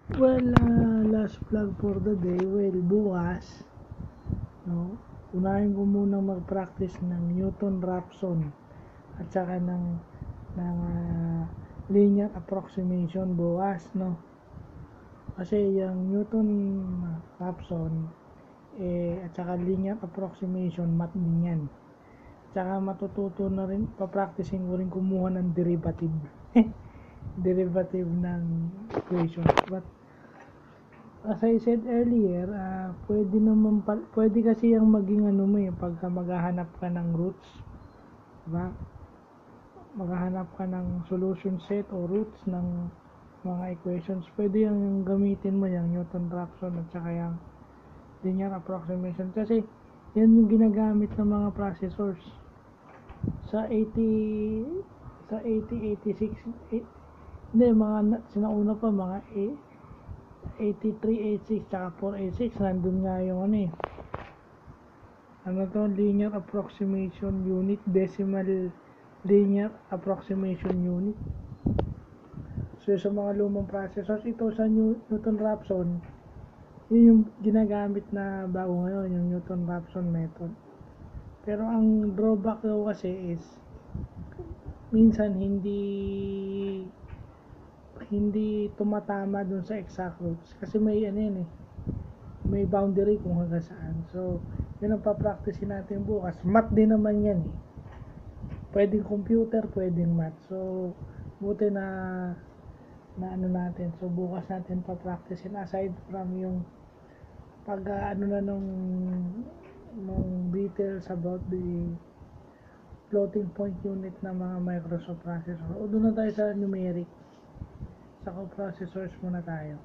Well, last vlog for the day. Well, bukas, no, unahin ko munang mag-practice ng Newton-Raphson at saka ng linear approximation bukas, no. Kasi yung Newton-Raphson at saka linear approximation, math din yan. At saka matututo na rin, papracticing ko rin kumuha ng derivative. Derivative ng equations. But as I said earlier, pwede kasi yung maging pagka maghahanap ka ng roots, diba? Maghahanap ka ng solution set o roots ng mga equations, pwede yung gamitin mo yung Newton-Raphson at saka yung linear approximation kasi yan yung ginagamit ng mga processors sa 86, hindi, mga sinauna pa, mga 83, 86, tsaka 486, nandun nga yung linear approximation unit, decimal linear approximation unit. So sa mga lumang processors, ito sa Newton-Raphson, yun yung ginagamit na bago ngayon, yung Newton-Raphson method. Pero ang drawback daw kasi is minsan hindi tumatama dun sa exact roots kasi may may boundary kung hanggang saan. So yun ang papracticein natin bukas. Math din naman yan pwedeng computer, pwedeng math. So buti na natin. So bukas natin papracticein aside from yung pag nung details about the floating point unit ng mga Microsoft processor. O doon na tayo sa numeric, sa co-processors muna tayo.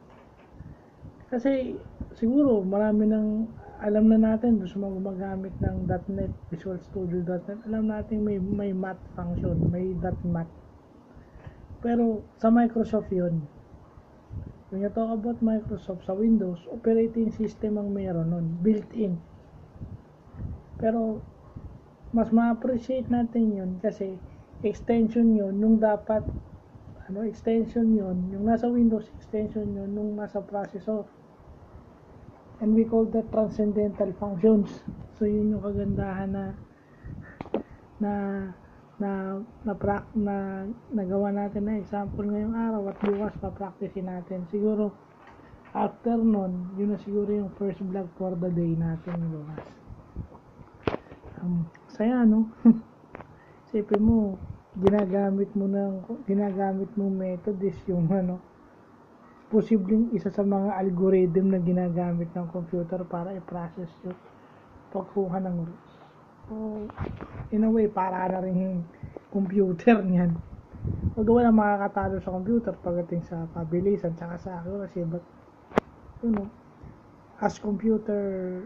Kasi siguro marami nang alam na natin doon sa mga gumagamit ng .NET, Visual Studio.NET, alam natin may math function, may .math. Pero sa Microsoft yun. When you talk about Microsoft, sa Windows, operating system ang meron nun, built-in. Pero mas ma-appreciate natin yun kasi extension yun nung dapat extension yun, yung nasa Windows extension yun nung nasa processor, and we call that transcendental functions. So yun yung kagandahan na nagawa natin na example ngayong araw at bukas pa-practicein natin. Siguro after nun, yun na siguro yung first vlog for the day natin bukas. Saya isipin mo, ginagamit mo method is yung posibleng isa sa mga algorithm na ginagamit ng computer para i-process yung pagkuha ng roots. So in a way, para na rin computer niyan. Although wala makakatalo sa computer pagdating sa pabilisan tsaka sa accuracy, but as computer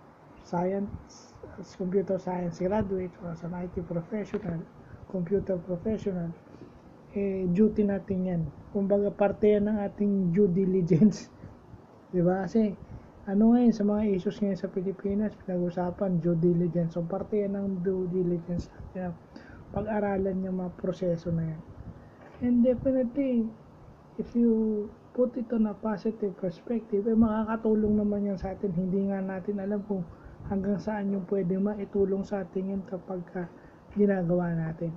science graduate or as an IT professional, computer professional, duty natin yan. Kumbaga parte yan ng ating due diligence. Diba? Kasi ngayon sa mga issues ngayon sa Pilipinas, pinag-usapan due diligence. So parte yan ng due diligence natin. Pag-aralan yung mga proseso na yan. And definitely, if you put it on a positive perspective, makakatulong naman yan sa atin. Hindi nga natin alam kung hanggang saan yung pwede maitulong sa atin yun kapag ginagawa natin.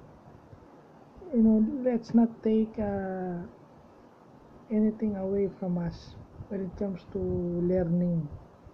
Let's not take anything away from us when it comes to learning.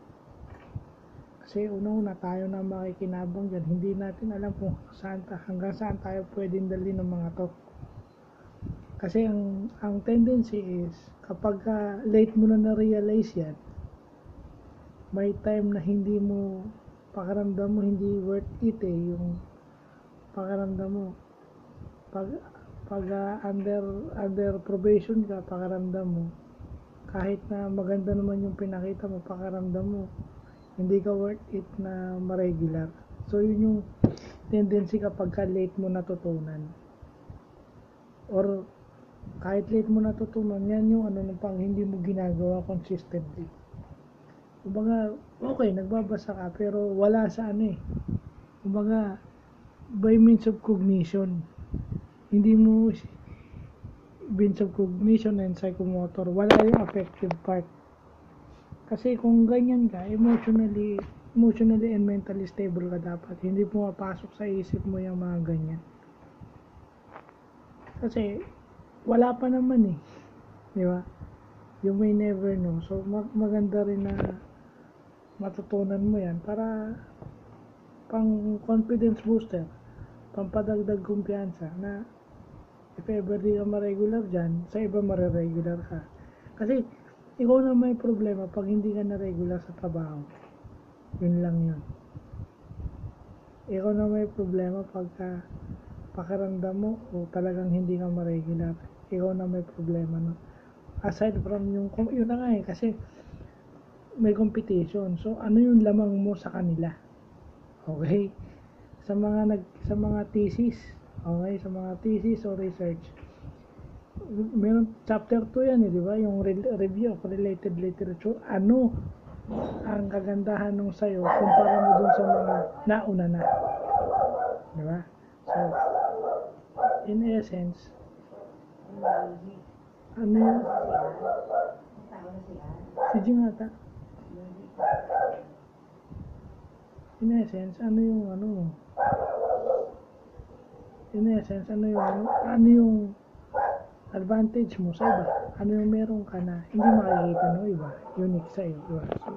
Kasi una tayo na makikinabang dyan, hindi natin alam kung hanggang saan tayo pwedeng dali ng mga to. Kasi ang tendency is kapag late mo na na-realize yan, may time na hindi mo pakiramdam mo hindi worth it yung pakiramdam mo pag under probation ka, pakiramdam mo kahit na maganda naman yung pinakita mo, pakiramdam mo hindi ka worth it na ma-regular. So yun yung tendency kapag late mo natutunan, or kahit late mo natutunan, yan yung pang hindi mo ginagawa consistently. Kumbaga, okay, nagbabasa ka, pero wala sa Kumbaga, by means of cognition, hindi mo means of cognition and psychomotor, wala yung affective part. Kasi kung ganyan ka, emotionally and mentally stable ka dapat. Hindi pumapasok sa isip mo yung mga ganyan. Kasi wala pa naman eh. Di ba? You may never know. So maganda rin na matutunan mo yan para pang confidence booster, pampadagdag kumpiyansa na if ever di ka ma-regular dyan, sa iba mare-regular ka. Kasi ikaw na may problema pag hindi ka na-regular sa trabaho. Yun lang yun. Ikaw na may problema pagka pakiramdam mo o talagang hindi ka ma-regular. Ikaw na may problema, no? Aside from yung, yun na nga eh, kasi may competition. So, ano yung lamang mo sa kanila? Okay? Sa mga thesis, okay? Sa mga thesis o research, meron chapter 2 yan eh, di ba? Yung review of related literature. Ano ang kagandahan nung sa'yo kumpara mo dun sa mga nauna na? Di ba? So, in essence, ano yung si Jing ata? In essence, ano yung advantage mo sa iba? Ano yung meron ka na hindi makikita ng iba? Unique sa'yo, diba? So,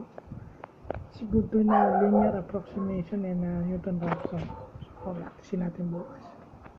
it's good to know linear approximation and Newton-Raphson. So, practicein natin bukas.